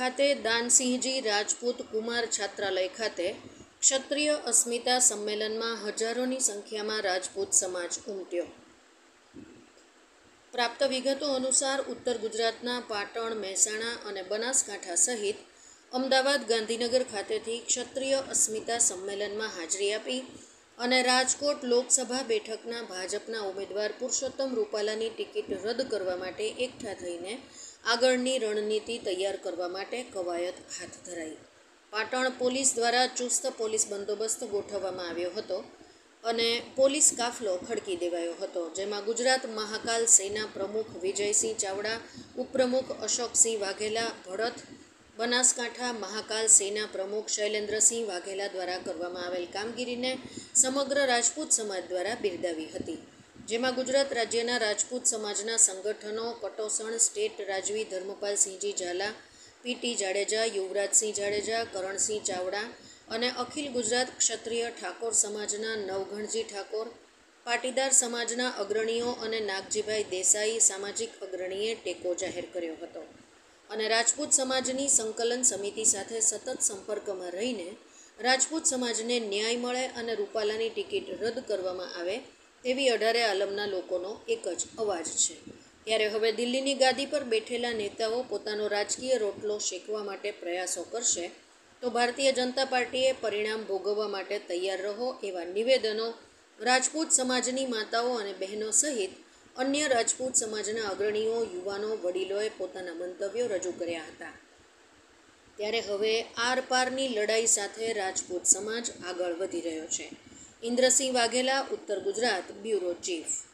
ખાતે દાનસિંહજી રાજપૂત કુમાર છાત્રાલય ખાતે ક્ષત્રિય અસ્મિતા સંમેલનમાં હજારોની સંખ્યામાં રાજપૂત સમાજ ઉમટ્યો। પ્રાપ્ત વિગતો અનુસાર ઉત્તર ગુજરાતના પાટણ, મહેસાણા અને બનાસકાંઠા સહિત અમદાવાદ, ગાંધીનગર ખાતેથી ક્ષત્રિય અસ્મિતા સંમેલનમાં હાજરી આપી અને રાજકોટ લોકસભા બેઠકના ભાજપના ઉમેદવાર પુરુષોત્તમ રૂપાલાની ટિકિટ રદ કરવા માટે એકઠા થઈને આગળની રણનીતિ તૈયાર કરવા માટે કવાયત હાથ ધરાઈ। પાટણ પોલીસ દ્વારા ચુસ્ત પોલીસ બંદોબસ્ત ગોઠવવામાં આવ્યો હતો અને પોલીસ કાફલો ખડકી દેવાયો હતો, જેમાં ગુજરાત મહાકાલ સેના પ્રમુખ વિજયસિંહ ચાવડા, ઉપપ્રમુખ અશોકસિંહ વાઘેલા ભડત, બનાસકાંઠા મહાકાલ સેના પ્રમુખ શૈલેન્દ્રસિંહ વાઘેલા દ્વારા કરવામાં આવેલ કામગીરીને સમગ્ર રાજપૂત સમાજ દ્વારા બિરદાવી હતી, જેમાં ગુજરાત રાજ્યના રાજપૂત સમાજના સંગઠનો કટોસણ સ્ટેટ રાજવી ધર્મપાલસિંહજી ઝાલા, પીટી જાડેજા, યુવરાજસિંહ જાડેજા, કરણસિંહ ચાવડા અને અખિલ ગુજરાત ક્ષત્રિય ઠાકોર સમાજના નવઘણજી ઠાકોર, પાટીદાર સમાજના અગ્રણીઓ અને નાગજીભાઈ દેસાઈ સામાજિક અગ્રણીએ ટેકો જાહેર કર્યો હતો અને રાજપૂત સમાજની સંકલન સમિતિ સાથે સતત સંપર્કમાં રહીને રાજપૂત સમાજને ન્યાય મળે અને રૂપાલાની ટિકિટ રદ કરવામાં આવે તેવી 18 આલમના લોકોનો એક જ અવાજ છે। ત્યારે હવે દિલ્હીની ગાદી પર બેઠેલા નેતાઓ પોતાનો રાજકીય રોટલો શેકવા માટે પ્રયાસો કરશે તો ભારતીય જનતા પાર્ટીએ પરિણામ ભોગવવા માટે તૈયાર રહો એવા નિવેદનો રાજપૂત સમાજની માતાઓ અને બહેનો સહિત અન્ય રાજપૂત સમાજના અગ્રણીઓ, યુવાનો, વડીલોએ પોતાના મંતવ્યો રજૂ કર્યા હતા। ત્યારે હવે આરપારની લડાઈ સાથે રાજપૂત સમાજ આગળ વધી રહ્યો છે। ઇન્દ્રસિંહ વાઘેલા, ઉત્તર ગુજરાત બ્યુરો ચીફ।